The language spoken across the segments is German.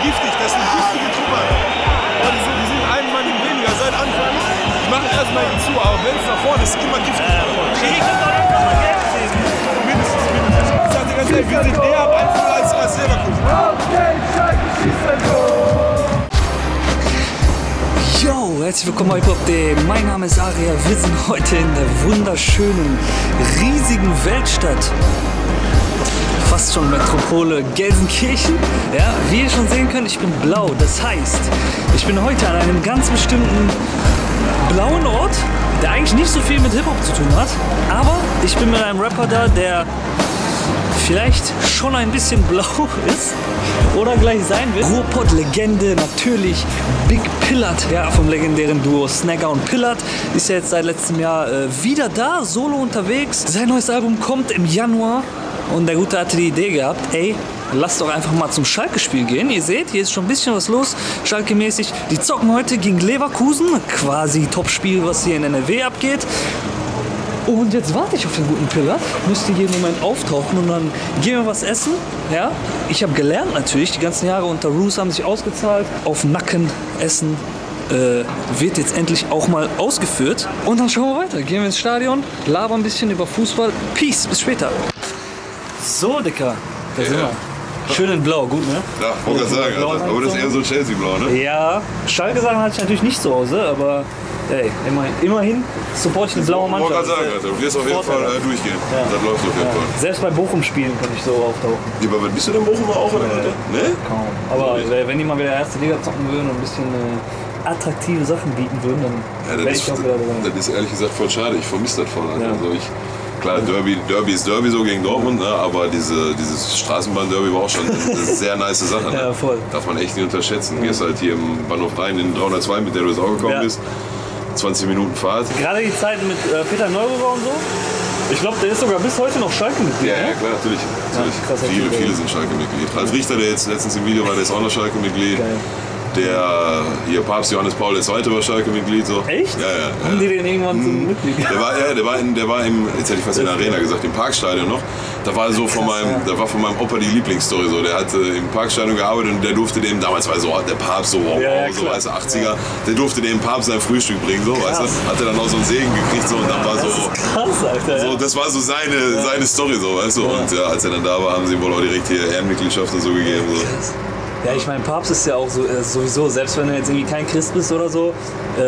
giftig, das sind giftige Trümmer. Aber die sind einen Mann weniger seit Anfang. Die machen erstmal zu, aber wenn es nach vorne ist, immer giftig. Mindestens. Ich sag dir ganz ehrlich, wir sind eher am Anfang als Leverkusen. Yo, herzlich willkommen bei Hip-Hop Day. Mein Name ist Aria. Wir sind heute in der wunderschönen, riesigen Weltstadt. Fast schon Metropole Gelsenkirchen. Ja, wie ihr schon sehen könnt, ich bin blau. Das heißt, ich bin heute an einem ganz bestimmten blauen Ort, der eigentlich nicht so viel mit Hip-Hop zu tun hat. Aber ich bin mit einem Rapper da, der vielleicht schon ein bisschen blau ist oder gleich sein wird. Ruhrpott-Legende, natürlich Big Pillard, ja, vom legendären Duo Snagger und Pillard, ist ja jetzt seit letztem Jahr wieder da, solo unterwegs. Sein neues Album kommt im Januar und der Gute hatte die Idee gehabt, ey, lasst doch einfach mal zum Schalke-Spiel gehen. Ihr seht, hier ist schon ein bisschen was los, Schalke-mäßig. Die zocken heute gegen Leverkusen, quasi Top-Spiel, was hier in NRW abgeht. Und jetzt warte ich auf den guten Pillard, müsste jeden Moment auftauchen und dann gehen wir was essen. Ja? Ich habe gelernt natürlich, die ganzen Jahre unter Roos haben sich ausgezahlt. Auf Nacken essen wird jetzt endlich auch mal ausgeführt. Und dann schauen wir weiter, gehen wir ins Stadion, labern ein bisschen über Fußball. Peace, bis später. So, Dicker, da sind wir. Schön in Blau, gut, ne? Ja, wollte ich sagen, aber das ist eher so Chelsea-Blau, ne? Ja, Schalke-Sachen hatte ich natürlich nicht zu Hause, aber ey, immerhin support ich eine blaue Mannschaft. Ich wollte gerade sagen, Alter, du wirst auf jeden Fall durchgehen. Ja. Das läuft auf jeden Fall. Selbst bei Bochum-Spielen kann ich so auftauchen. Ja, aber bist du denn Bochum auch, oder? Ne? Kaum. Aber wenn die mal wieder erste Liga zocken würden und ein bisschen attraktive Sachen bieten würden, dann wäre ich auch wieder drin. Das ist ehrlich gesagt voll schade, ich vermisse das voll. Ja. Also klar, Derby ist Derby so gegen Dortmund, ne? Aber dieses Straßenbahn-Derby war auch schon eine sehr nice Sache. Ne? Ja, voll. Darf man echt nicht unterschätzen. Gehst halt hier im Bahnhof rein in 302, mit der du jetzt auch gekommen bist. 20 Minuten Fahrt. Gerade die Zeiten mit Peter Neururer und so. Ich glaube, der ist sogar bis heute noch Schalke-Mitglied. Ja, klar, natürlich. Krass, viele sind Schalke-Mitglied. Ralf Richter, der jetzt letztens im Video war, der ist auch noch Schalke-Mitglied. Der hier Papst Johannes Paul II. War Schalke-Mitglied. So. Echt? Ja. Haben die den irgendwann zum Mitglied? Der war im, jetzt hätte ich fast in der Arena gesagt, im Parkstadion noch. Da war so von meinem Opa die Lieblingsstory so. Der hat im Parkstadion gearbeitet und der durfte dem, damals war so der Papst so, so weißt du, 80er, der durfte dem Papst sein Frühstück bringen, so, weißt du. Hat er dann auch so einen Segen gekriegt so und dann war so. Das ist krass, Alter. So, das war so seine Story, so, weißt du. Und ja, als er dann da war, haben sie ihm wohl auch direkt hier Ehrenmitgliedschaft und so gegeben. So. Ja, ich meine, Papst ist ja auch so, sowieso, selbst wenn du jetzt irgendwie kein Christ bist oder so,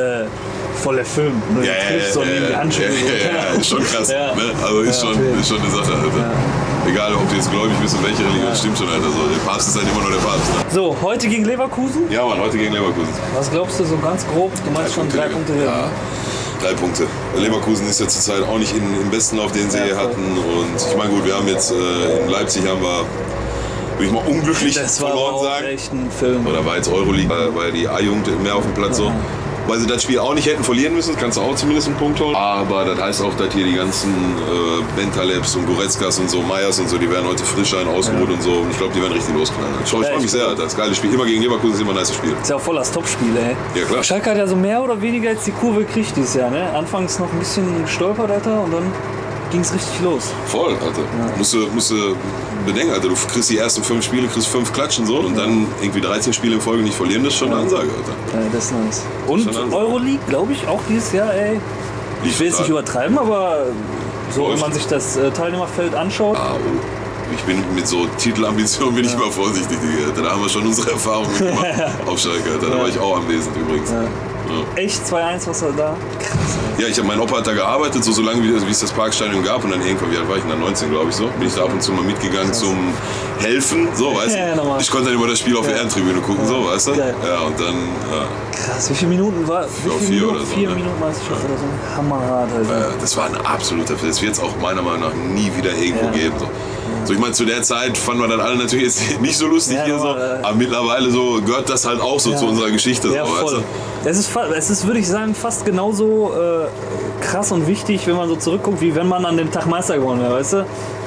voll der Film. Du triffst so neben die Handschuhe. Ja, ist schon krass. Ne? Also ist schon eine Sache, Alter. Ja. Egal, ob du jetzt gläubig bist und welche Religion, stimmt schon, Alter. So, der Papst ist halt immer nur der Papst. Ne? So, heute gegen Leverkusen? Ja, Mann, heute gegen Leverkusen. Was glaubst du so ganz grob? Du meinst schon 3 Punkte hier. Ja. 3 Punkte. Leverkusen ist ja zurzeit auch nicht im besten Lauf, den sie hier hatten. Und ich meine, gut, wir haben jetzt in Leipzig haben wir, würde ich mal unglücklich verloren sagen. Echt ein Film. Oder war jetzt Euroleague, weil die A-Jugend mehr auf dem Platz so. Weil sie das Spiel auch nicht hätten verlieren müssen, kannst du auch zumindest einen Punkt holen. Aber das heißt auch, dass hier die ganzen Bentalebs und Goretzkas und so, Meyers und so, die werden heute frisch sein, ausgeruht und so. Und ich glaube, die werden richtig losknallen. Ich freue mich sehr, Alter. Das geile Spiel. Immer gegen Leverkusen ist immer ein nice Spiel. Ist ja auch voll das Top-Spiel, ey. Ja, klar. Schalke hat ja so mehr oder weniger jetzt die Kurve gekriegt dieses Jahr, ne? Anfangs noch ein bisschen gestolpert, Alter, und dann ging es richtig los. Voll, Alter. Musst du bedenken, Alter, du kriegst die ersten 5 Spiele, kriegst 5 Klatschen so und dann irgendwie 13 Spiele in Folge nicht verlieren, das ist schon eine Ansage, Alter. Ja, das ist nice. Und Euroleague, glaube ich, auch dieses Jahr, ey. Ich will jetzt nicht übertreiben, aber so, wenn man sich das Teilnehmerfeld anschaut. Ich bin mit so Titelambitionen bin ich mal vorsichtig, Alter. Da haben wir schon unsere Erfahrungen gemacht auf Schalke, Alter. Da war ich auch anwesend übrigens. Ja. Echt 2-1, was war da? Krass. Ja, mein Opa hat da gearbeitet, so lange wie es das Parkstadion gab und dann irgendwann, wie alt war ich denn, 19 glaube ich so, bin ich da ab und zu mal mitgegangen zum Helfen, so, weißt du. Ich konnte dann immer das Spiel auf der Ehrentribüne gucken, so, weißt du. Ja, und dann, Krass, wie viele Minuten war? Wie viele Minuten? 4 Minuten Meisterschaft oder so. Hammerhart, Alter. Das war ein absoluter Film. Das wird es auch meiner Meinung nach nie wieder irgendwo geben. So, ich meine, zu der Zeit fanden wir dann alle natürlich jetzt nicht so lustig hier so, aber mittlerweile so gehört das halt auch so zu unserer Geschichte. Ja, so, voll. Weißt du? Es ist, würde ich sagen, fast genauso krass und wichtig, wenn man so zurückguckt, wie wenn man an dem Tag Meister geworden wäre, weißt du?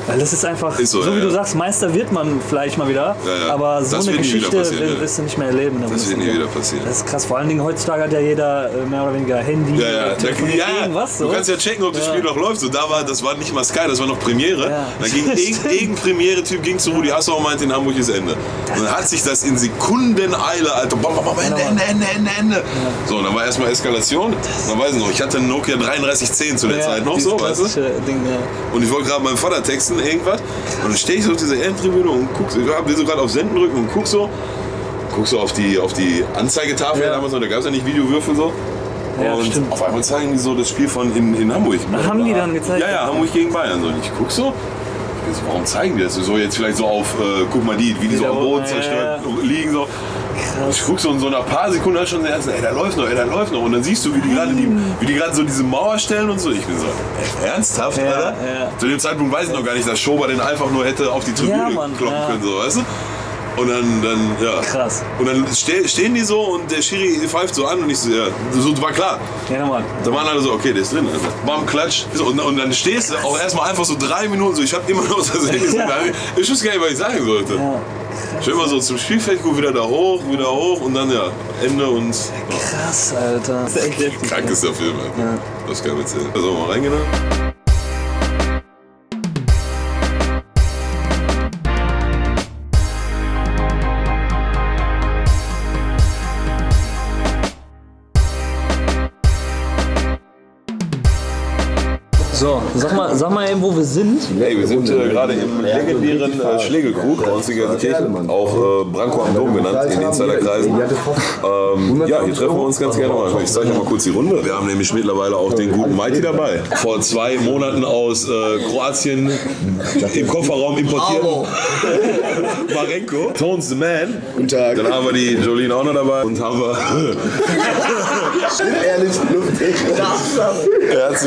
Weil das ist einfach, ist so wie ja. du sagst, Meister wird man vielleicht mal wieder, ja. aber so Das eine wird nie wieder Geschichte passieren, wirst du nicht mehr erleben. Das wird nie wieder passieren. Das ist krass, vor allen Dingen heutzutage hat ja jeder mehr oder weniger Handy, irgendwas. So. Du kannst ja checken, ob das Spiel noch läuft. So, das war nicht mal Sky, das war noch Premiere. Ja. Da ging irgendein Premiere-Typ ging zu Rudi Assauer und meinte, in Hamburg ist Ende. Und dann hat sich das in Sekundeneile, Alter, Ende. Ja. So, und dann war erstmal Eskalation. Dann weiß ich noch, ich hatte einen Nokia 3310 zu der Zeit noch, so, weißt du? Ding, ja. Und ich wollte gerade meinem Vater texten, irgendwas. Und dann stehe ich so auf dieser Endtribüne und guck, ich will so gerade auf Senden drücken und guck so auf die Anzeigetafel damals noch, da gab es ja nicht Videowürfel so. Ja, und stimmt. auf einmal zeigen die so das Spiel von in Hamburg. Haben die dann gezeigt? Ja, Hamburg gegen Bayern. So. Und ich guck so, warum zeigen die das? So jetzt vielleicht so auf, guck mal wie die so am Boden zerstört liegen so. Krass. Ich guck so in so einer paar Sekunden halt schon, ey, da läuft noch. Und dann siehst du, wie die gerade so diese Mauer stellen und so. Ich bin so, ernsthaft, Alter? Ja. Zu dem Zeitpunkt weiß ich noch gar nicht, dass Schober den einfach nur hätte auf die Tribüne kloppen können, so, weißt du? Und dann, ja. Krass. Und dann stehen die so und der Schiri pfeift so an und ich so, ja, so war klar. Ja, Mann. Da waren alle so, okay, der ist drin. Also. Bam, klatsch. Und dann stehst du auch erstmal einfach so 3 Minuten so, ich hab immer noch das Handy. Ich wusste gar nicht, was ich sagen sollte. Ja. Ich bin immer so zum Spielfeld, guck wieder hoch und dann ja, Ende und. Ja. Krass, Alter. Das ist echt heftig. Krank ist der Film, Alter. Ja. Das kann man erzählen. Also mal reingehen. So, sag mal eben, wo wir sind. Hey, wir sind gerade im legendären Schlägelkrug bei uns in Gelsenkirchen, auch Branko am Dom genannt, in Insiderkreisen. Ja, hier treffen wir uns ganz gerne mal. Ich zeige euch mal kurz die Runde. Wir haben nämlich mittlerweile auch den guten Mighty dabei. Vor 2 Monaten aus Kroatien im Kofferraum importiert. Marenko. Tones the Man. Guten Tag. Dann haben wir die Jolene auch noch dabei. Und haben wir... Ehrlich, lustig. Er hat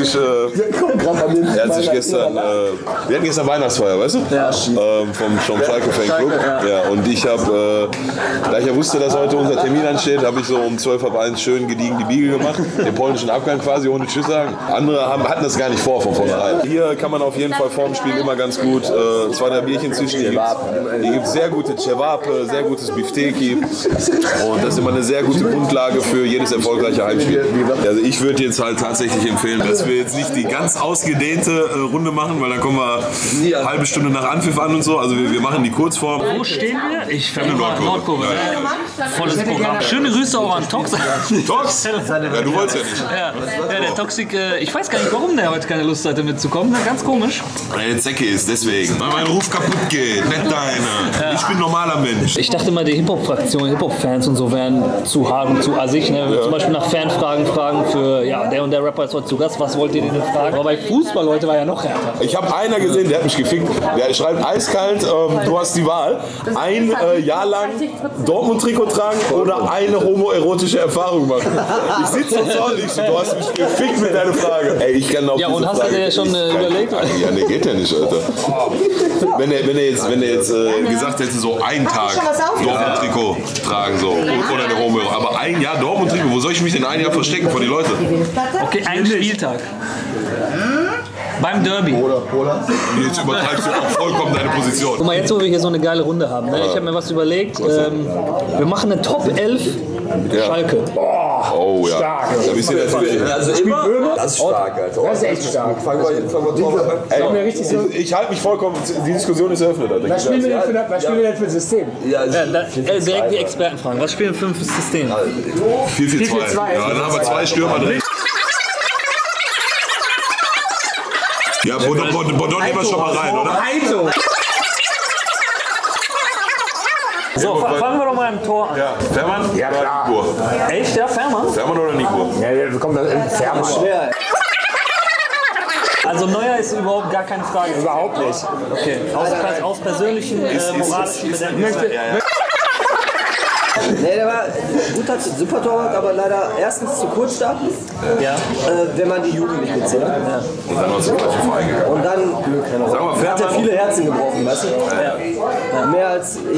sich gestern, wir hatten gestern Weihnachtsfeier, weißt du? Ja. Vom Schalke Fanclub. Ja, und ich habe, da ich ja wusste, dass heute unser Termin ansteht, habe ich so um 12:01 schön gediegen die Biege gemacht. Den polnischen Abgang quasi, ohne Tschüss sagen. Andere hatten das gar nicht von vornherein. Hier kann man auf jeden Fall vorm Spiel immer ganz gut 2, 3 Bierchen zwischen. Hier gibt es sehr gute Cevape, sehr gutes Bifteki. Und das ist immer eine sehr gute Grundlage für jedes erfolgreiche Heimspiel. Also ich würde jetzt halt tatsächlich empfehlen, dass wir jetzt nicht die ganz ausgedehnte Runde machen, weil dann kommen wir eine halbe Stunde nach Anpfiff an und so. Also wir machen die Kurzform. Wo stehen wir? Ich fände Nordkurve. Volles Programm. Schöne Grüße auch an Tox. Tox? Ja, du wolltest ja nicht. Ja, der Toxic, ich weiß gar nicht, warum der heute keine Lust hatte mitzukommen. Ganz komisch. Weil er Zecke ist, deswegen. Weil mein Ruf kaputt geht. Nicht deiner. Ich bin ein normaler Mensch. Ich dachte immer, die Hip-Hop-Fraktion, Hip-Hop-Fans und so wären zu hart und zu assig. Ne? Zum Beispiel nach Fanfragen fragen für, ja, der und der Rapper ist heute zu Gast, was wollt ihr denn fragen? Aber bei Fußball heute war ja noch härter. Ich habe einer gesehen, der hat mich gefickt. Der schreibt eiskalt, du hast die Wahl. Ein Jahr lang Dortmund-Trikot tragen oder eine homoerotische Erfahrung machen. Ich sitze so und ich so, du hast mich gefickt mit deiner Frage. Ey, ich kann auf ja, diese und hast Frage du dir schon überlegt? Ja, nee, geht ja nicht, Alter. Wenn er jetzt gesagt hätte, so einen Tag Dortmund-Trikot tragen, so, oder eine Homo, aber ein Jahr Dortmund-Trikot, wo soll ich mich denn ein Jahr verstecken vor die Leute? Okay, ein Spieltag. Beim Derby. Jetzt übertreibst du auch vollkommen deine Position. Guck mal, jetzt wo wir hier so eine geile Runde haben, ne? Ich habe mir was überlegt. Wir machen eine Top 11 Schalke. Oh ja. Stark. Da bist du also immer. Das ist stark, Alter. Das ist echt stark. Ich halte mich vollkommen. Die Diskussion ist eröffnet. Was spielen wir denn für ein System? Direkt die Experten fragen. Was spielen wir für ein System? 4-4-2. Ja, dann haben wir 2 Stürmer drin. Ja, Bodon nehmen wir schon mal rein, oder? So, fangen wir doch mal im Tor an. Ja, Fährmann oder Nico? Echt, ja, Fährmann? Fährmann oder Nico? Ja, wir kommen Fährmann. Schwer. Also Neuer ist überhaupt gar keine Frage. Überhaupt nicht. Okay, aus persönlichen, moralischen Bedenken. Nee, der war ein super Torwart, aber leider erstens zu kurz stark, wenn man die Jugend nicht mitzählt. Ja. Und dann aus dem falschen Verein gegangen. Und dann hat er viele Herzen gebrochen, weißt du? Ja. Mehr als ich.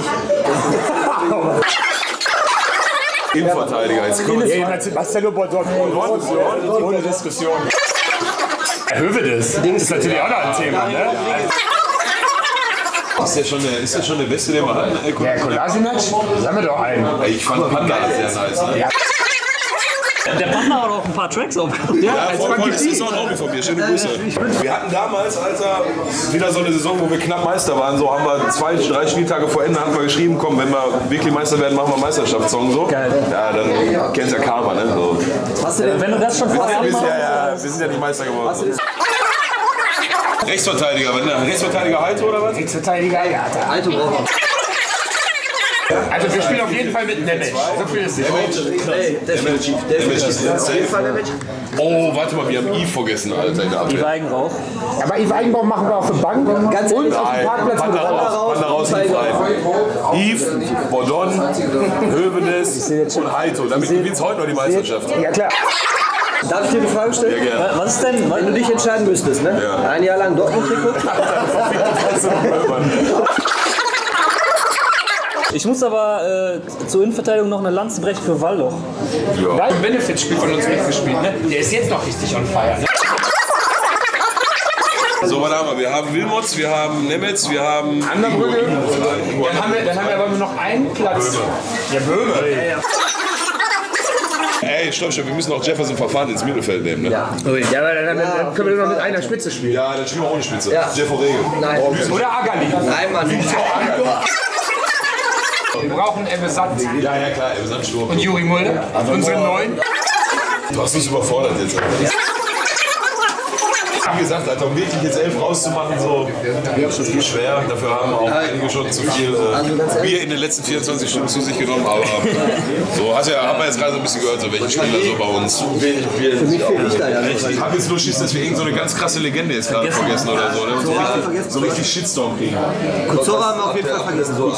Innenverteidiger, jetzt kommen wir. Marcelo Bodon, ohne Diskussion. Hövedes ist natürlich auch noch ein Thema, ne? Ist das schon der Beste, den wir hatten? Ja, Kolasinac, das haben wir doch einen. Ich fand Panda sehr nice. Ne? Ja. Der Panda hat auch ein paar Tracks aufgenommen. Ja, voll, das ist auch ein Hobby von mir. Schöne Grüße. Wir hatten damals, Alter, wieder so eine Saison, wo wir knapp Meister waren. So haben wir 2, 3 Spieltage vor Ende haben wir geschrieben, komm, wenn wir wirklich Meister werden, machen wir einen Meisterschaftssong. So. Geil. Ja, dann kennst ja Karma, ne? So. Hast du denn, Wenn du das schon vorher machst, Wir sind ja nicht Meister geworden. Rechtsverteidiger, Rechtsverteidiger Heito oder was? Rechtsverteidiger, ja. Alte Braucher. Also wir spielen auf jeden Fall mit Nemec. So viel ist sicher. Ey, definitiv. Auf jeden Fall Nemec. Oh, warte mal, wir haben Yves vergessen, Alter, in der Abwehr. die Weigenrauch. Aber Yves Eigenbaum machen wir auf der Bank Ganz und ehrlich, auf dem Parkplatz mit Panda raus, Yves rein. Yves, Bordon, Hövenes und Heito. Damit gewinnst du heute noch die Meisterschaft. Ja klar. Darf ich dir eine Frage stellen? Ja, gerne. Was ist denn? Wenn du dich entscheiden müsstest, ne? Ja. Ein Jahr lang Dortmund-Trikot. Ich muss aber zur Innenverteidigung noch eine Lanze brechen für Waldorf. Da hat ein Benefit-Spiel von uns mitgespielt, ne? Der ist jetzt noch richtig on fire, ne? So, was haben wir? Wir haben Wilmots, wir haben Nemetz, wir haben Anderbrücke. Dann haben wir aber nur noch einen Platz. Ja, Böhme. Ey, stopp, wir müssen auch Jefferson Verfahren ins Mittelfeld nehmen, ne? Ja, aber dann können wir nur noch mit einer Spitze spielen. Ja, dann spielen wir ohne Spitze. Ja. Jeffo Regel. Nein. Oder Agali. Nein, Mann. Wir brauchen Ebbe Sand. Ja, klar, wir sind Sturm. Und Juri Mulder. Unsere Neuen. Du hast uns überfordert jetzt, Alter. Wie gesagt, Alter, um wirklich jetzt 11 rauszumachen, so, das ist schwer. Dafür haben auch einige schon zu viel Bier in den letzten 24 Stunden zu sich genommen. Aber so, haben wir jetzt gerade so ein bisschen gehört, so welche Spieler so bei uns. Für mich fehlt ich da ja nicht. Ich habe jetzt nur Schiss, dass wir irgendeine so ganz krasse Legende jetzt gerade vergessen oder so. Ne? So richtig Shitstorm kriegen. Kuzora haben wir auf jeden Fall vergessen. So.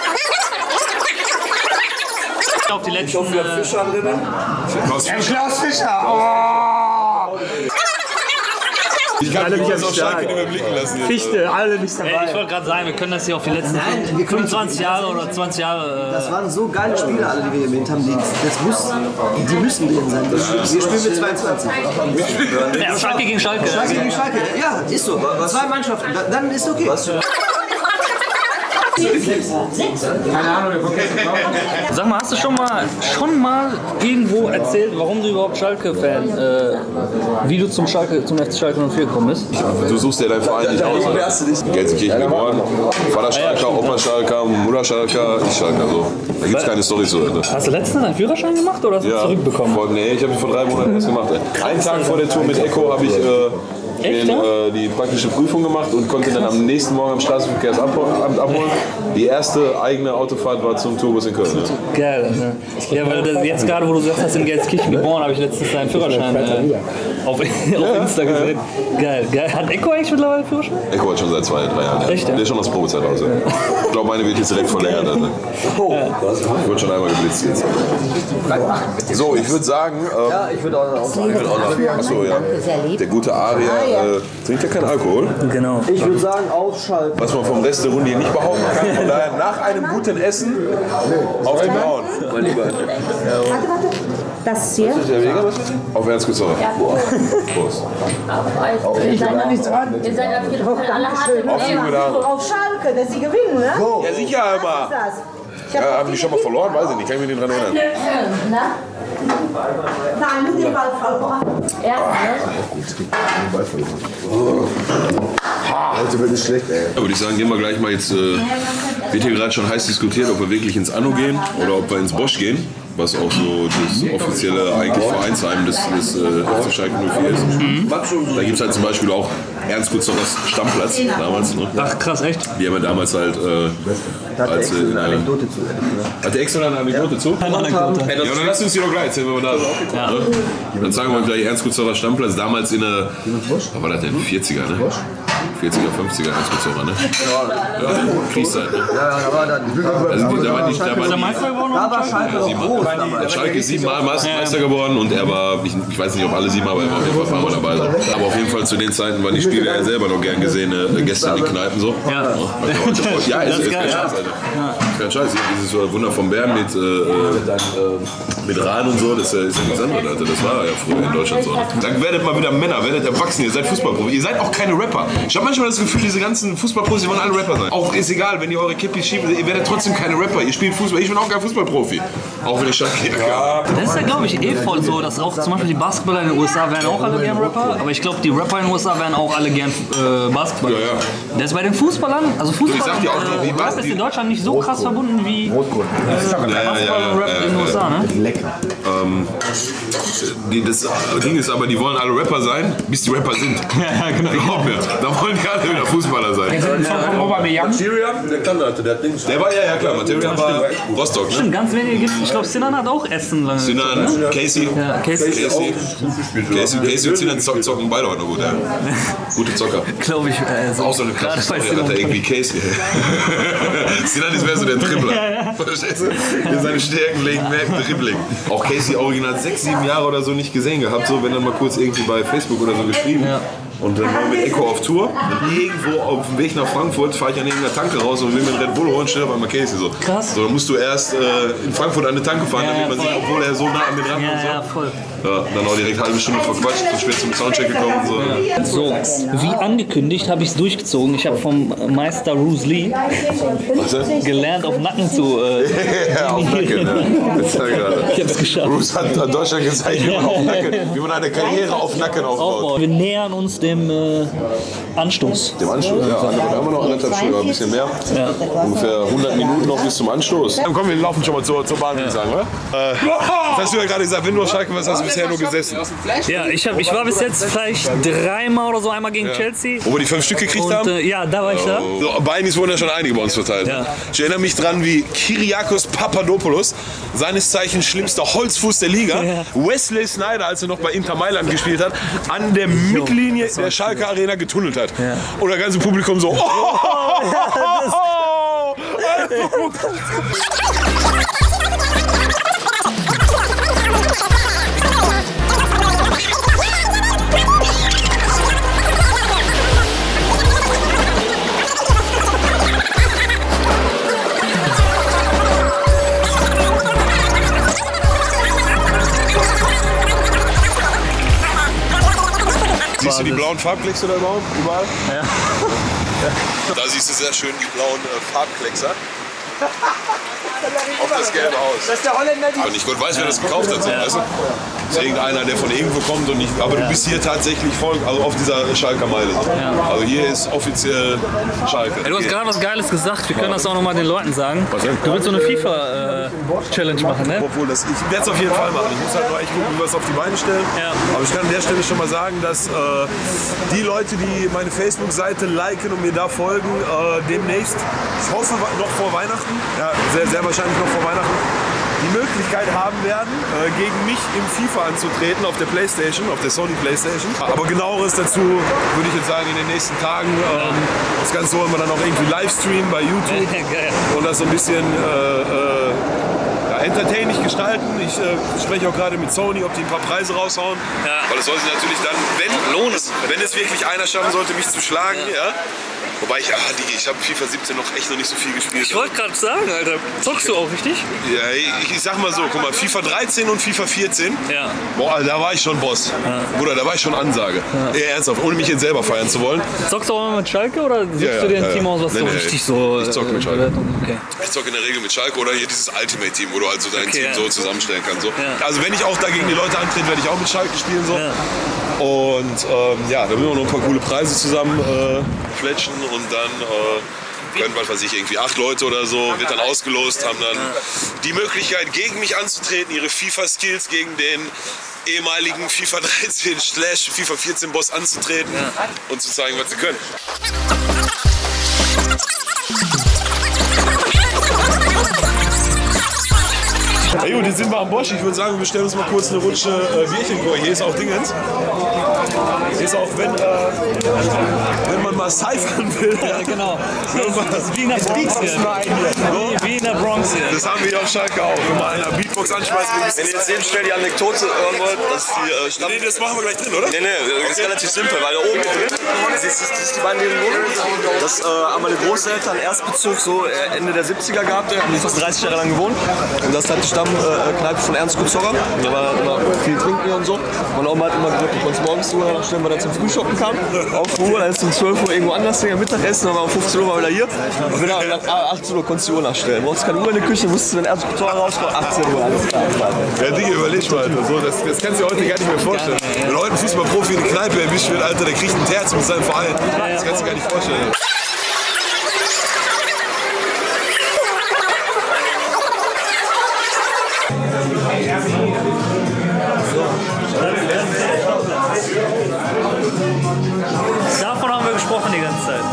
Auf die letzten. Fischer drin. Klaus Fischer. Oh. Ich kann mich jetzt auf Schalke nicht mehr blicken lassen. Fichte, alle nicht dabei. Ich wollte gerade sagen, wir können das hier auf die letzten Nein, wir können 25 Jahre oder 20 Jahre. Das waren so geile Spieler, alle, die wir erwähnt haben. Die müssen drin sein. Wir spielen mit 22. Ja, Schalke gegen Schalke. Schalke gegen Schalke. Ja, ist so. 2 Mannschaften. Dann ist okay. Keine Ahnung, Sag mal, hast du schon mal irgendwo erzählt, warum du überhaupt Schalke-Fan, wie du zum FC Schalke 04 gekommen bist? Du suchst dir deinen Verein nicht aus. Gelsenkirchen geboren. Vater Schalker, Opa Schalker, Mutter Schalker, ich Schalker. So. Da gibt es keine Storys so. Hast du letztens einen Führerschein gemacht oder hast du ihn zurückbekommen? Nee, ich habe ihn vor 3 Monaten erst gemacht. Einen Tag vor der Tour mit Echo habe ich die praktische Prüfung gemacht und konnte dann am nächsten Morgen am Straßenverkehrsamt abholen. Die erste eigene Autofahrt war zum Tourbus in Köln. Geil, ne? Ja, weil jetzt gerade, wo du sagst, hast du in Gelsenkirchen geboren, habe ich letztens deinen Führerschein auf Insta gesehen. Geil. Hat Echo eigentlich mittlerweile einen Führerschein? Echo hat schon seit 2, 3 Jahren. Echt, ja? Der ist schon aus Probezeit raus. Ich glaube, meine wird jetzt direkt verlängert. Also. Ich wurde schon einmal geblitzt jetzt. So, ich würde sagen... Ja, ich würde auch sagen. Achso, ja. Der gute Aria trinkt ja keinen Alkohol. Genau. Ich würde sagen, aufschalten. Was man vom Rest der Runde hier nicht behaupten kann. Von daher nach einem guten Essen auf den Braun. Mein Lieber. Warte. Das hier? Auf Ernst Kuzora. Prost. Ihr seid noch nicht dran. Ihr seid auf jeden Fall alle hart. Auf Schalke, dass sie gewinnen, ne? Ja, sicher immer. Ja, haben die schon mal verloren? Weiß ich nicht. Kann ich mich nicht dran erinnern. Nein, nur den Ball verloren. Heute wird es schlecht, ey. Da würde ich sagen, gehen wir gleich mal jetzt. Wird hier gerade schon heiß diskutiert, ob wir wirklich ins Anno gehen oder ob wir ins Bosch gehen. Was auch so das offizielle eigentlich Vereinsheim des FC Schalke 04 ist. Da gibt es halt zum Beispiel auch Ernst Kuzoras Stammplatz damals. Ne? Ach krass, echt? Die haben ja damals halt als Eine Anekdote zu. hat der extra eine Anekdote zu? Keine Anekdote. Ja, dann lass uns die doch gleich erzählen, wenn wir da sind. Ja. Ne? Dann zeigen wir gleich Ernst Kuzoras Stammplatz, damals in der, was war das denn, 40er, ne? 40er, 50er Ernst Kuzora, ne? Ja, Kriegszeit, ne? Ja, da war dann. Also, da war nicht, Ist er Meister geworden? Da war Schalke noch groß. der Schalke ist 7-mal Meister geworden und er war, ich weiß nicht, ob alle 7, aber er war auf jeden Fall ein paar Mal dabei. So. Aber auf jeden Fall zu den Zeiten waren die Spiele ja selber noch gern gesehene Gäste in den Kneipen so. Ja. Ja, ist geil, kein Scheiß, Alter. Kein Scheiß. Dieses Wunder vom Bären mit Rahn und so, das ist ja nichts anderes, Alter. Das war ja früher in Deutschland so. Dann werdet mal wieder Männer, werdet erwachsen, ihr seid Fußballprofi. Ihr seid auch keine Rapper. Ich habe habe manchmal das Gefühl, diese ganzen Fußballprofis wollen alle Rapper sein. Auch ist egal, wenn ihr eure Kippis schiebt, ihr werdet trotzdem keine Rapper. Ihr spielt Fußball. Ich bin auch kein Fußballprofi. Auch wenn ich Schalke habe. Das ist ja, glaube ich, eh voll so, dass auch zum Beispiel die Basketballer in den USA wären auch alle gern Rapper, aber ich glaube, die Rapper in den USA wären auch alle gern Basketballer. Ja. Das ist bei den Fußballern, also Fußball Rap ist in Deutschland nicht so krass verbunden wie Basketball-Rap in den USA, ne? Lecker. Das Ding ist aber, die wollen alle Rapper sein, bis die Rapper sind. Ja, genau. Glaub mir, da wollen die alle wieder Fußballer sein. Material, Der Kandidat, der hat Dings. Der war ja klar, Material war Rostock, ne? Stimmt, ganz wenige gibt es. Ich glaube, Sinan hat auch Essen lange. Sinan, Casey. Ja, Casey und Sinan zocken beide heute noch gut, ja. Gute Zocker. glaube ich. Auch so eine krasse Story, hat er irgendwie Casey. Sinan ist mehr so der Dribbler. Verstehst du? In seine Stärken legen mehr im Dribbling. Auch Casey original 6, 7 Jahre oder so nicht gesehen gehabt, so wenn dann mal kurz irgendwie bei Facebook oder so geschrieben. Ja. Und dann waren wir mit Echo auf Tour und irgendwo auf dem Weg nach Frankfurt fahre ich an irgendeiner Tanke raus und will mir einen Red Bull holen, schnell bei mal Casey so. Krass. So, dann musst du erst in Frankfurt an eine Tanke fahren, damit man sieht, obwohl er so nah an mir dran ist. Ja, voll. Ja, dann auch direkt eine halbe Stunde verquatscht, so spät zum Soundcheck gekommen und so. So, wie angekündigt habe ich es durchgezogen. Ich habe vom Meister Bruce Lee gelernt, auf Nacken zu ja, auf Nacken, ja. Ich habe es geschafft. Bruce hat in Deutschland gezeigt, wie man eine Karriere auf Nacken aufbaut. Wir nähern uns dem Anstoß. Dem Anstoß, ja. Wir haben noch 1,5 Stunden, ein bisschen mehr. Ja. Ungefähr 100 Minuten noch bis zum Anstoß. Dann kommen wir laufen schon mal zur Bahn, würde ich sagen, oder? Was hast du ja gerade gesagt, wenn du auf Schalke warst, hast du bisher nur gesessen. Ja, ich war bis jetzt vielleicht 3-mal oder so, einmal gegen Chelsea. Wo wir die 5 Stück gekriegt haben? Ja, da war ich da. So, bei Ainis wurden ja schon einige bei uns verteilt. Ja. Ich erinnere mich dran, wie Kyriakos Papadopoulos, seines Zeichens schlimmster Holzfuß der Liga, Wesley Sneijder, als er noch bei Inter Mailand gespielt hat, an der Mittellinie der Schalke Arena getunnelt hat. Ja. Und das ganze Publikum so. Siehst du die blauen Farbkleckse da überhaupt? Überall? Ja. Da siehst du sehr schön die blauen Farbkleckser. Auf das gelbe Haus. Das ist der Holländer, die. Und ich weiß, wer das gekauft hat. So, weißt du? Das ist irgendeiner, der von irgendwo kommt und nicht. Aber du bist hier tatsächlich voll, also auf dieser Schalker Meile. Ja. Also hier ist offiziell Schalke. Hey, du hast gerade was Geiles gesagt. Wir können das auch noch mal den Leuten sagen. Was denn? Du willst so eine FIFA-Challenge machen, ne? Obwohl, ich werde es auf jeden Fall machen. Ich muss halt nur echt gucken, wie wir es auf die Beine stellen. Ja. Aber ich kann an der Stelle schon mal sagen, dass die Leute, die meine Facebook-Seite liken und mir da folgen, demnächst, ich hoffe noch vor Weihnachten, ja, sehr, sehr wahrscheinlich noch vor Weihnachten, die Möglichkeit haben werden, gegen mich im FIFA anzutreten auf der Playstation, auf der Sony Playstation. Aber genaueres dazu würde ich jetzt sagen in den nächsten Tagen. Das Ganze wollen wir dann auch irgendwie livestreamen bei YouTube und das so ein bisschen entertaining gestalten. Ich spreche auch gerade mit Sony, ob die ein paar Preise raushauen. Ja. Weil es soll sich natürlich dann, wenn es wirklich einer schaffen sollte, mich zu schlagen, ja. Wobei ich habe FIFA 17 noch nicht so viel gespielt. Ich wollte gerade sagen, Alter, zockst du auch richtig? Ja, ich sag mal so, guck mal, FIFA 13 und FIFA 14, boah, da war ich schon Boss. Ja. Bruder, da war ich schon Ansage. Ja. Eher ernsthaft, ohne mich jetzt selber feiern zu wollen. Zockst du auch mal mit Schalke oder suchst du dir ein Team aus, was so richtig so... Ich zocke mit Schalke. Okay. Ich zocke in der Regel mit Schalke oder hier dieses Ultimate-Team, wo du also dein Team so zusammenstellen kannst. So. Ja. Also wenn ich auch da gegen die Leute antrete, werde ich auch mit Schalke spielen. So. Ja. Und da will wir noch ein paar coole Preise zusammen fletschen und dann können, was weiß ich, irgendwie 8 Leute oder so, wird dann ausgelost, haben dann die Möglichkeit, gegen mich anzutreten, ihre FIFA-Skills gegen den ehemaligen FIFA 13/FIFA 14 Boss anzutreten und zu zeigen, was sie können. Ja gut, jetzt sind wir am Bosch. Ich würde sagen, wir stellen uns mal kurz eine Rutsche Bierchen vor. Hier ist auch Dingens. Hier ist auch, wenn man mal cyphern will. Ja, genau. Wie in der Bronx hier. Wie in der Bronx hier. Das haben wir hier auf Schalke auch. Wenn mal einer Beat Beatbox anschmeißen. Wenn ihr jetzt eben schnell die Anekdote hören wollt, dass die Stamm... Nee, das machen wir gleich drin, oder? Nee, das ist relativ simpel, weil da oben drin, das ist die beiden Nebenwohnungen, das haben meine Großeltern Erstbezug so Ende der 70er gehabt, haben die fast 30 Jahre lang gewohnt. Und das ist halt die Stammkneipe von Ernst Gutzorrer. Da war halt immer viel trinken und so. Meine Oma hat immer gesagt, du konntest morgens zu, dann stellen wir dann zum Frühschoppen kam, auf Ruhe, dann ist um 12 Uhr irgendwo anders Ding, Mittagessen, dann war um 15 Uhr mal wieder hier. Und wieder 18 Uhr konntest du die Uhr nachstellen. Brauchst keine Uhr in der Küche, musst du, wenn Ernst Gutzorrer rauskommt, 18 Uhr, alles klar. Ja, Digga, überleg mal. So, das kannst du dir heute gar nicht mehr vorstellen. Wenn heute ein Fußballprofi in eine Kneipe erwischt wird, Alter, der kriegt ein Terz mit seinem Verein. Das kannst du dir gar nicht vorstellen. Davon haben wir gesprochen die ganze Zeit.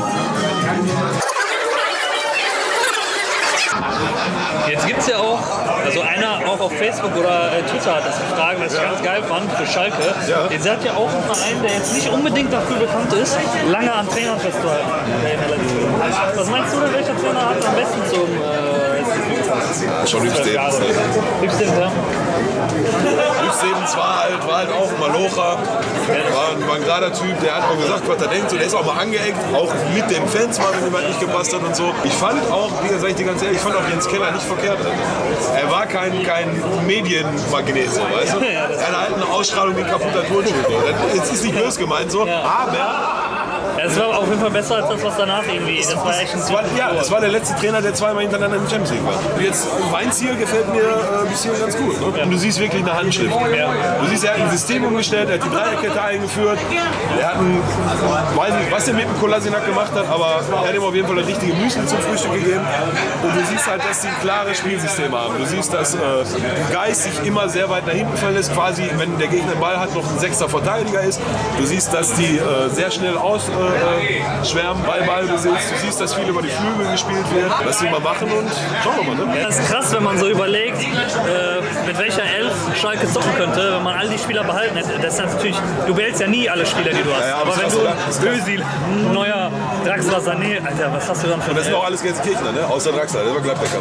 Jetzt gibt es ja auch, also einer auch auf Facebook oder Twitter hat das gefragt, was ich ganz geil fand für Schalke. Ja. Ihr seid ja auch ein Verein, der jetzt nicht unbedingt dafür bekannt ist, lange am Trainer festzuhalten. Was meinst du denn, welcher Trainer hat am besten zum schon Hübstevens. Hübstevens, ja. Hübstevens war halt auch ein Malocher. War ein gerader Typ, der hat auch gesagt, was er denkt. Und der ist auch mal angeeckt, auch mit den Fans mal, wenn jemand nicht gepasst hat und so. Ich fand auch, sag ich dir ganz ehrlich, ich fand auch Jens Keller nicht verkehrt. Er war kein Medienmagnet, so, weißt du? Er hatte halt eine Ausstrahlung wie ein kaputter Turnschuh. Das ist nicht böse gemeint so, aber... Es war auf jeden Fall besser als das, was danach irgendwie. Das war echt ein es war der letzte Trainer, der zweimal hintereinander in der Champions League war. Jetzt Weinziel gefällt mir bis hier ganz gut. Ne? Und du siehst wirklich eine Handschrift. Du siehst, er hat ein System umgestellt, er hat die Dreierkette eingeführt. Er hat weiß nicht, was er mit dem Kolasinac gemacht hat, aber er hat ihm auf jeden Fall das richtige Müsli zum Frühstück gegeben. Und du siehst halt, dass die ein klares Spielsystem haben. Du siehst, dass Geist sich immer sehr weit nach hinten verlässt, quasi, wenn der Gegner den Ball hat, noch ein 6er Verteidiger ist. Du siehst, dass die sehr schnell schwärmen bei Ballbesitz. Du siehst, dass viel über die Flügel gespielt wird. Lass sie mal machen und schauen wir mal. Ne? Das ist krass, wenn man so überlegt, mit welcher Elf Schalke zocken könnte, wenn man all die Spieler behalten hätte. Das ist natürlich, du behältst ja nie alle Spieler, die du hast. Ja, aber wenn du Özil, Neuer, Draxler, Sané, Alter, was hast du dann für... Und das sind auch alles Gelsenkirchener, ne? Außer Draxler, der war Gladbecker.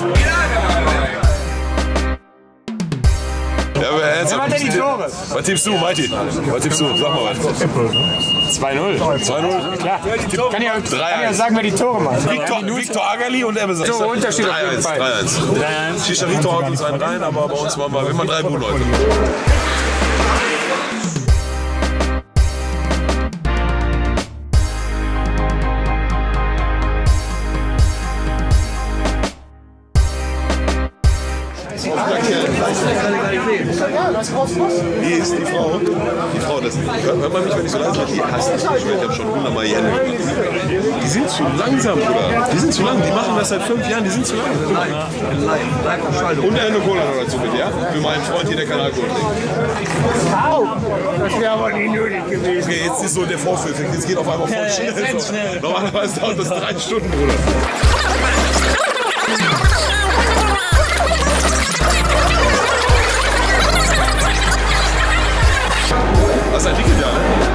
Ja, aber ernsthaft. Wer macht denn die Tore? Was tippst du, Mighty? Was tippst du? Sag mal was. 2-0. 2-0? Klar. Kann ja sagen, wer die Tore macht. Victor Agali und Emerson. So, Unterschied auf jeden 3-1. Fall. 3-1. Chicharito haut uns einen rein, aber bei uns waren wir immer 3 Buden heute. Wie ist die Frau? Die Frau, das hört man mich, wenn ich so leise bin. Die hasst mich. Ich habe schon 100-mal die Hände gemacht. Die sind zu langsam, Bruder. Die sind zu lang. Die machen das seit 5 Jahren. Die sind zu lang. Und eine Cola noch dazu bitte, ja? Für meinen Freund hier, der kann Alkohol trinken. Das wäre aber nicht nötig gewesen. Okay, jetzt ist so der Vorführ. Jetzt geht auf einmal voll schnell. Normalerweise dauert das 3 Stunden, Bruder. Das ist ein Dicke da, ne?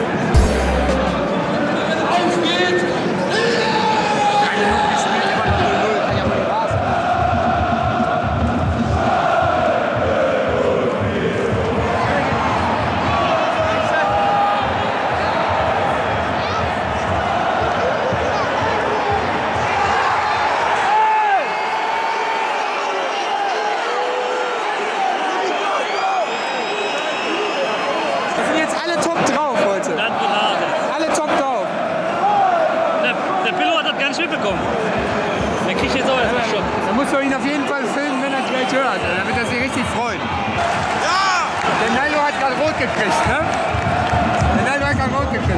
Damit er sich richtig freut. Ja! Der Nailo hat gerade rot gekriegt, ne? Der Nailo hat gerade rot gekriegt.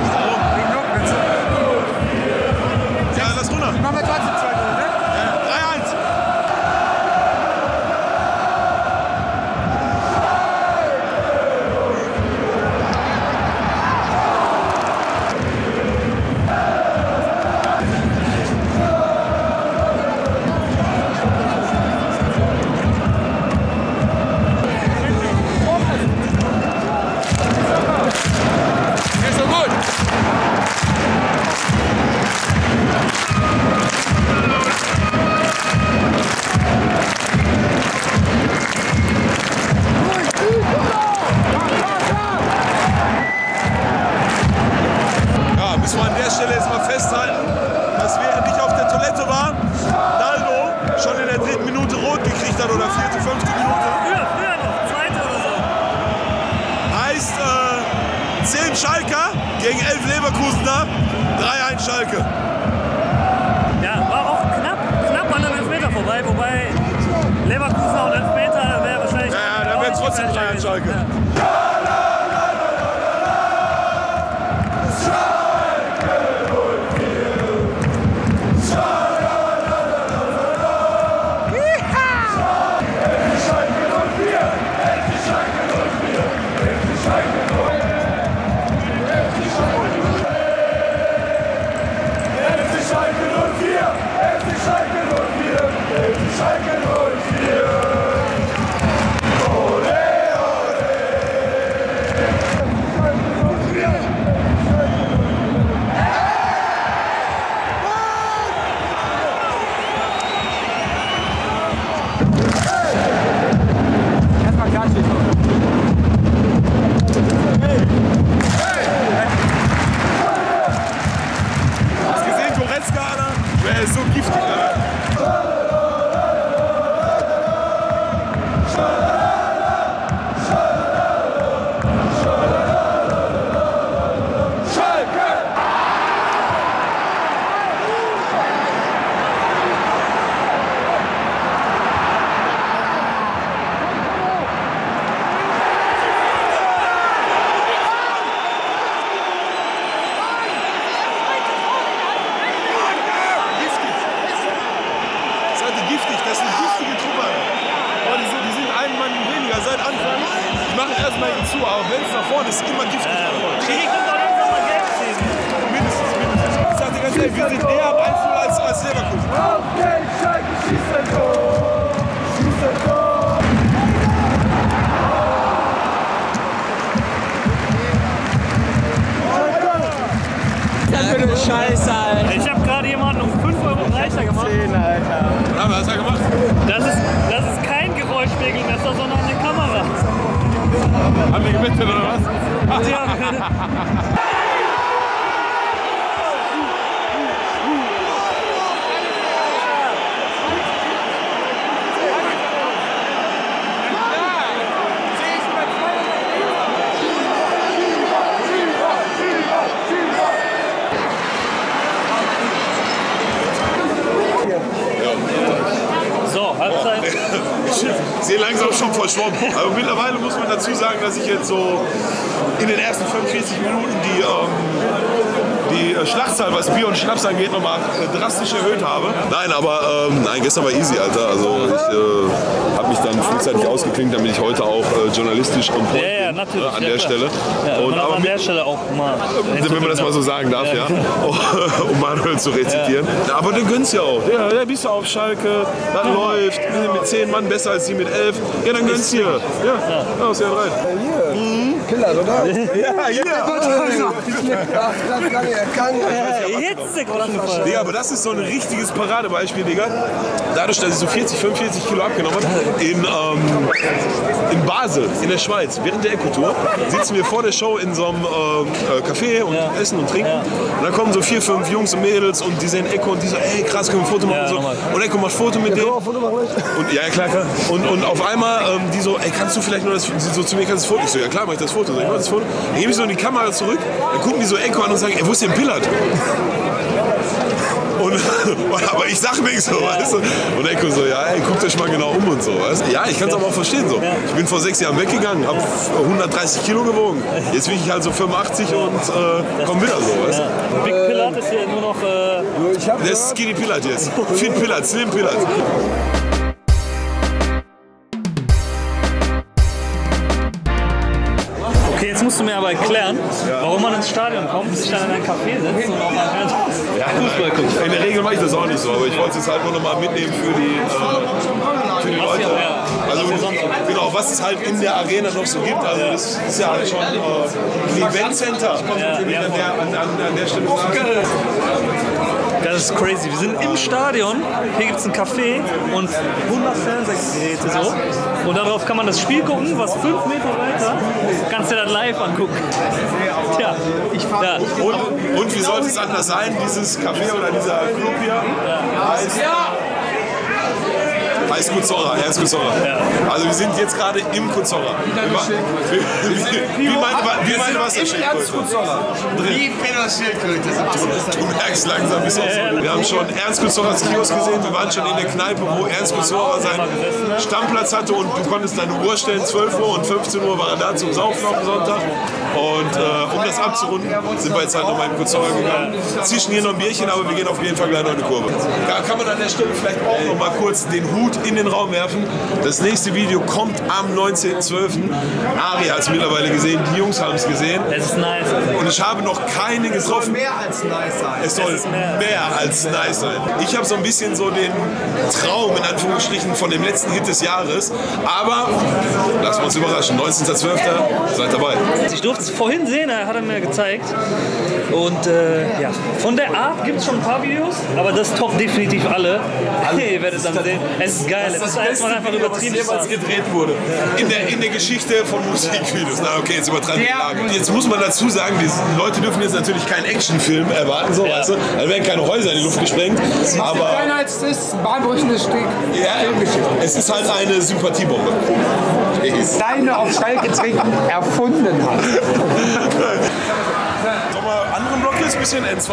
Ja, lass runter. Machen wir trotzdem 2-0, ne? Ja, 3-1. Minute. Früher noch, zweite oder so. Heißt 10 Schalker gegen 11 Leverkusener, 3-1 Schalke. Ja, war auch knapp an einem Elfmeter vorbei, wobei Leverkusen auch Elfmeter wäre wahrscheinlich. Ja, da wäre trotzdem 3-1 Schalke. Ja. Er ist so giftig, Alter. Das ist eine giftige Truppe. Oh, die sind einen Mann weniger seit Anfang. Die machen erstmal zu, aber wenn es nach vorne ist, immer giftig. Krieg und dann nochmal Gelb ziehen. Mindestens. Ich sag dir ganz ehrlich, wir sind eher am 1-0 als Leverkusen. Okay, Schalke schießt ein Tor. Schießt ein Tor. Das ist eine Scheiße, Alter. Ich habe gerade jemanden um 5 € reicher gemacht. 10, Alter. Ja, was hat er gemacht? Das ist kein Geräuschspiegelmesser, sondern eine Kamera. Haben wir gewettet oder was? Ja. So, Halbzeit. Ich sehe langsam schon verschwommen. Aber mittlerweile muss man dazu sagen, dass ich jetzt so in den ersten 45 Minuten die Schlachtzahl, was Bier und Schnaps angeht, nochmal drastisch erhöht habe. Nein, aber gestern war easy, Alter. Also ich habe mich dann frühzeitig ausgeklinkt, damit ich heute auch journalistisch on point Ja, natürlich. an der Stelle. Ja, und aber an der Stelle auch mal. wenn man das mal so sagen darf, ja. Um Manuel zu rezitieren. Ja. Aber du gönnst ja auch. Der bist du auf Schalke, das läuft. Wir sind mit 10 Mann besser als die mit 11. Ja, dann gönnst du dir. Ja, ist ja rein. Killer, oder? Ja, hier. Digga, aber das ist so ein richtiges Paradebeispiel, Digga. Dadurch, dass ich so 40, 45 Kilo abgenommen habe, in Basel, in der Schweiz, während der Eco-Tour, sitzen wir vor der Show in so einem Café und essen und trinken. Und dann kommen so 4, 5 Jungs und Mädels und die sehen Eco und die so, ey krass, können wir ein Foto machen und so. Und Eco macht Foto mit denen. Und ja, klar. Und auf einmal die so, ey, kannst du vielleicht nur das, so zu mir, kannst du das Foto? Ich so, ja klar, mach ich das Foto. So, ich mach das Foto. Dann gebe ich so in die Kamera zurück, dann gucken die so Eco an und sagen, ey, wo ist denn Pillard? Aber ich sag nichts so, weißt du? Und Eco so, ja, ey, guckt euch mal genau um und so, weißt du? Ja, ich kann es aber auch verstehen so. Ich bin vor 6 Jahren weggegangen, habe 130 Kilo gewogen. Jetzt wiege ich halt so 85 und komm wieder so, weißt du? Big Pillard ist hier nur noch... Der ist Skinny Pillard jetzt. Fit Pillard, Slim Pillard. Okay, jetzt musst du mir aber erklären, warum man ins Stadion kommt, sich dann in ein Café setzt und auf ein Fußball guckt. In der Regel mache ich das auch nicht so, aber ich wollte es jetzt halt nur noch mal mitnehmen für die Leute. Also genau, was es halt in der Arena noch so gibt. Also das ist ja halt schon ein Eventcenter. An der Stelle. Das ist crazy. Wir sind im Stadion, hier gibt es ein Café und 100 Fernsehgeräte so. Und darauf kann man das Spiel gucken, was 5 Meter weiter, kannst du dann live angucken. Tja, und wie sollte es anders sein, dieses Café oder dieser Club hier heißt Heißt Kuzorra, Ernst Kuzorra. Ja. Also wir sind jetzt gerade im Kuzorra. Wie meine Wasserschildkröte? Wie Peter Schildkröte. Du merkst langsam, wie es aussieht. Wir haben schon Ernst Kuzorras Kiosk gesehen, wir waren schon in der Kneipe, wo Ernst Kuzorra seinen Stammplatz hatte und du konntest deine Uhr stellen, 12 Uhr und 15 Uhr war er da zum Saufen auf dem Sonntag. Und um das abzurunden, sind wir jetzt halt nochmal in Kuzorra gegangen. Zischen hier noch ein Bierchen, aber wir gehen auf jeden Fall gleich noch eine Kurve. Da kann man an der Stelle vielleicht auch noch mal kurz den Hut in den Raum werfen. Das nächste Video kommt am 19.12. Ari hat es mittlerweile gesehen, die Jungs haben es gesehen. Es ist nice. Und ich habe noch keine getroffen. Mehr als nice sein. Es soll mehr als nice sein. Ich habe so ein bisschen so den Traum, in Anführungsstrichen, von dem letzten Hit des Jahres. Aber lassen wir uns überraschen. 19.12. Seid dabei. Ich durfte es vorhin sehen, hat er mir gezeigt. Und ja, von der Art gibt es schon ein paar Videos, aber das toppt definitiv alle. Hey, ihr werdet dann sehen. Es ist geil. Es ist einfach übertrieben. Was gedreht wurde. In der Geschichte von Musikvideos. Na okay, jetzt übertreiben wir die Lage. Jetzt muss man dazu sagen, die Leute dürfen jetzt natürlich keinen Actionfilm erwarten, so, weißt du? Da werden keine Häuser in die Luft gesprengt. Aber Das ist ein bahnbrüchendes Stück. ja, es ist halt eine Sympathiebombe. Deine auf Schalke trinken erfunden hat. Sollen wir anderen Block jetzt? Ein bisschen N2?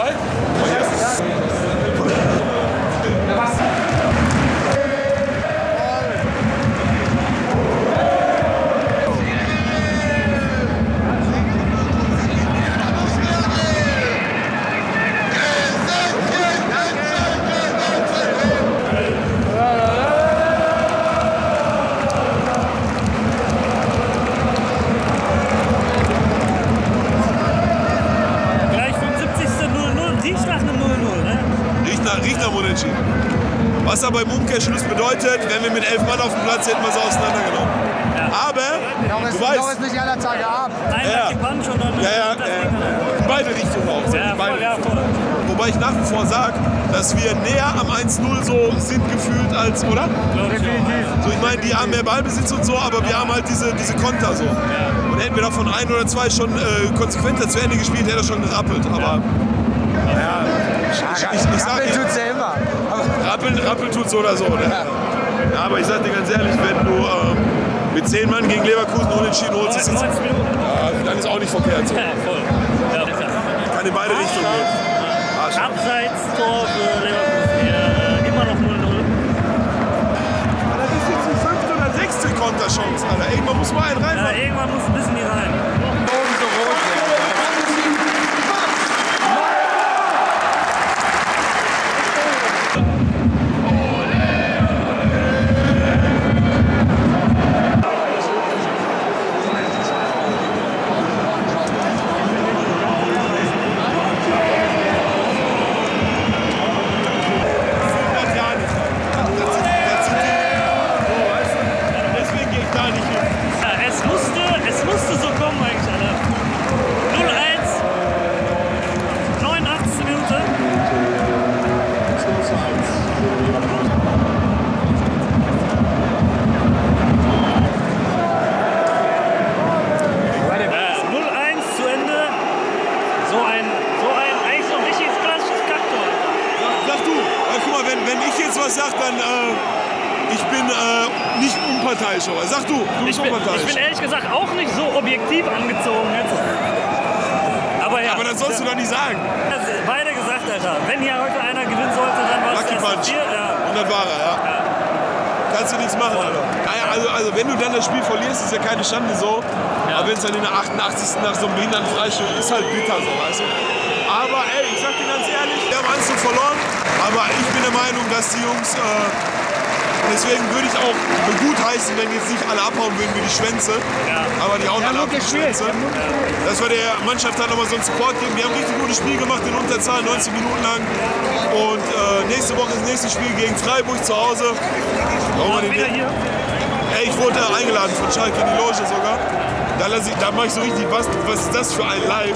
Riecht nach Unentschieden. Was aber im Umkehrschluss bedeutet, wenn wir mit 11 Mann auf dem Platz hätten wir es auseinandergenommen. Ja. Aber, du weißt... nicht aller Tage ab. Einmal die Punch und dann... in beide Richtungen auch. Ja, voll. Wobei ich nach wie vor sage, dass wir näher am 1-0 so sind gefühlt als, oder? So, ich meine, die haben mehr Ballbesitz und so, aber wir haben halt diese Konter so. Und hätten wir davon ein oder zwei schon konsequenter zu Ende gespielt, hätte er schon gerappelt. Aber ja, ich sage, tut's ja immer. Rappeln tut's so oder so. Ne? Ja, aber ich sag dir ganz ehrlich, wenn du mit 10 Mann gegen Leverkusen unentschieden holst, ist es, dann ist auch nicht verkehrt. So. Ja, voll. Ja. Kann in beide Richtungen gehen. Abseits Tor für Leverkusen. Immer noch 0-0. Das ist jetzt die 5. oder 6. Konterchance, Alter. Irgendwann muss mal einen rein. Ja, irgendwann müssen die rein. Es musste so kommen eigentlich, Alter. 0-1, 89. Minute. Zu Ende. So ein eigentlich so ein richtiges klassisches Kacktor. Sag du, guck mal, wenn ich jetzt was sag, dann ich bin nicht unparteiisch, aber sag du bist unparteiisch. Ich bin ehrlich gesagt auch nicht so objektiv angezogen jetzt. Aber ja. Aber das sollst du doch nicht sagen. Beide gesagt, Alter, wenn hier heute einer gewinnen sollte, dann war es Lucky Punch. ja. Und das war er, ja. Kannst du nichts machen, Alter. Naja, also wenn du dann das Spiel verlierst, ist ja keine Schande so. Ja. Aber wenn es dann in der 88. nach so einem behinderten Freistoß ist halt bitter so, weißt du. Aber ey, ich sag dir ganz ehrlich, wir haben 1-0 verloren. Aber ich bin der Meinung, dass die Jungs... deswegen würde ich auch begutheißen, wenn jetzt nicht alle abhauen würden wie die Schwänze. Ja. Aber die hauen alle ab, die Schwänze. Ja. Dass wir der Mannschaft halt nochmal so einen Support geben. Die haben ein richtig gutes Spiel gemacht in Unterzahl, 90 Minuten lang. Und nächste Woche ist das nächste Spiel gegen Freiburg zu Hause. Wieder hier? Ey, ich wurde eingeladen von Schalke in die Loge sogar. Da mache ich so richtig, was ist das für ein Live?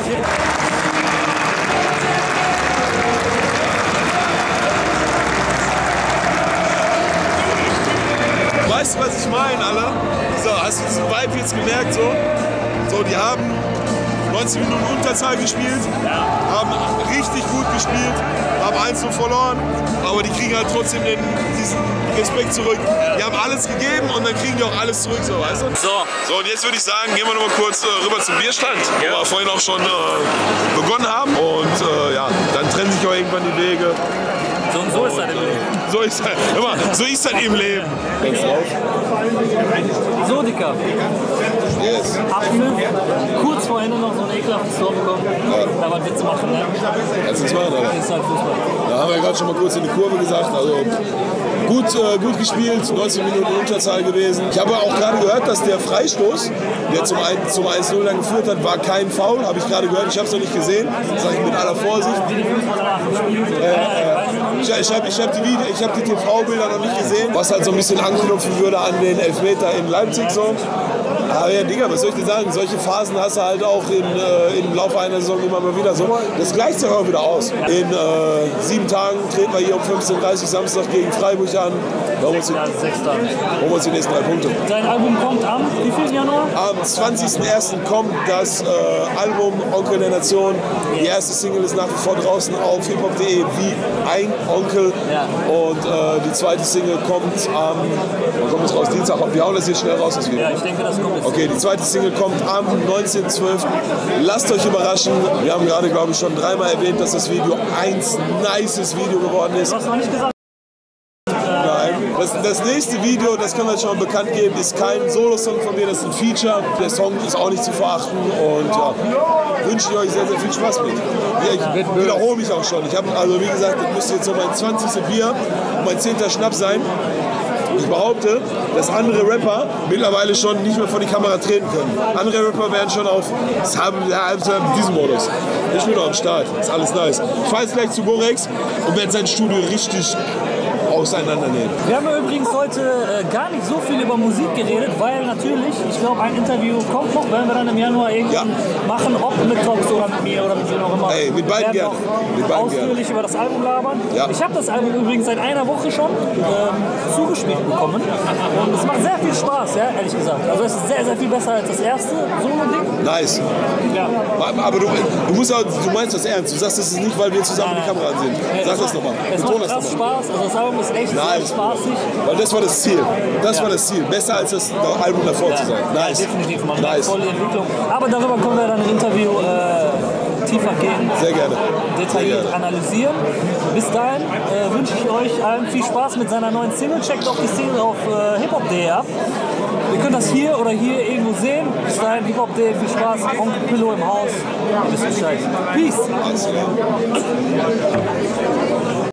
Weißt du, was ich meine, Alter? So, hast du diesen Vibe jetzt gemerkt? So, die haben 90 Minuten Unterzahl gespielt, haben richtig gut gespielt, haben 1-0 verloren, aber die kriegen halt trotzdem diesen Respekt zurück. Die haben alles gegeben und dann kriegen die auch alles zurück, so, weißt du? So, und jetzt würde ich sagen, gehen wir noch mal kurz rüber zum Bierstand, wo wir vorhin auch schon begonnen haben. Und ja, dann trennen sich auch irgendwann die Wege. So ist das im Leben. So ist das im Leben. So, Dicker. Yes. Ab 5, kurz vor Ende noch so ein ekelhaftes Tor bekommen. Da war Witz machen, ne? Kannst du nichts machen, oder? Das ist halt Fußball. Da haben wir gerade schon mal kurz in die Kurve gesagt. Also gut gespielt, 90 Minuten Unterzahl gewesen. Ich habe auch gerade gehört, dass der Freistoß, der zum 1-0 dann geführt hat, war kein Foul. Habe ich gerade gehört. Ich habe es noch nicht gesehen. Das sage ich mit aller Vorsicht. Ich hab die TV-Bilder noch nicht gesehen, was halt so ein bisschen anknüpfen würde an den Elfmeter in Leipzig so. Aber ja, Digga, was soll ich dir sagen? Solche Phasen hast du halt auch im Laufe einer Saison immer mal wieder so. Das gleicht sich auch wieder aus. In 7 Tagen treten wir hier um 15:30 Uhr Samstag gegen Freiburg an. Holen wir uns die nächsten 3 Punkte. Dein Album kommt am wie viel Januar? Am 20.01. kommt das Album Onkel der Nation. Die erste Single ist nach wie vor draußen auf hiphop.de wie ein Onkel. Ja. Und die zweite Single kommt am Dienstag. Wir hauen das hier schnell raus. Ja, ich denke, das kommt jetzt. Okay, die zweite Single kommt am 19.12. Lasst euch überraschen. Wir haben gerade, glaube ich, schon 3-mal erwähnt, dass das Video ein nices Video geworden ist. Du hast noch nicht gesagt. Das nächste Video, das können wir jetzt schon mal bekannt geben, ist kein Solo-Song von mir, das ist ein Feature. Der Song ist auch nicht zu verachten und ja, wünsche ich euch sehr, sehr viel Spaß mit. Ja, ich wiederhole mich auch schon. Ich habe, also wie gesagt, das müsste jetzt so mein 20. Bier und mein 10. Schnaps sein. Ich behaupte, dass andere Rapper mittlerweile schon nicht mehr vor die Kamera treten können. Andere Rapper werden schon auf diesem Modus. Ich bin noch am Start, ist alles nice. Ich fahre jetzt gleich zu Gorex und werde sein Studio richtig auseinandernehmen. Wir haben übrigens heute gar nicht so viel über Musik geredet, weil natürlich, ich glaube, ein Interview kommt noch, werden wir dann im Januar irgendwann machen, ob mit Tox oder mit mir oder mit wem auch immer. Ey, mit beiden gerne. Mit beiden ausführlich über das Album labern. Ja. Ich habe das Album übrigens seit einer Woche schon zugespielt bekommen und es macht sehr viel Spaß, ja, ehrlich gesagt. Also es ist sehr, sehr viel besser als das erste Solo-Ding. Nice. Ja. Aber du meinst das ernst. Du sagst das nicht, weil wir zusammen die Kamera ansehen. Sag das nochmal. Es macht krass Spaß. Also das Album ist echt sehr spaßig. Weil das war das Ziel. Das war das Ziel. Besser als das Album davor zu sein. Nice. Ja, definitiv. Man nice. Volle Entwicklung. Aber darüber können wir dann im Interview tiefer gehen. Sehr gerne. Detailliert analysieren. Bis dahin wünsche ich euch allen viel Spaß mit seiner neuen Single. Checkt auch die Single auf hiphop.de ab. Ihr könnt das hier oder hier irgendwo sehen. Bis dahin hiphop.de. Viel Spaß. Onkel Pillow im Haus. Bis Bescheid. Peace.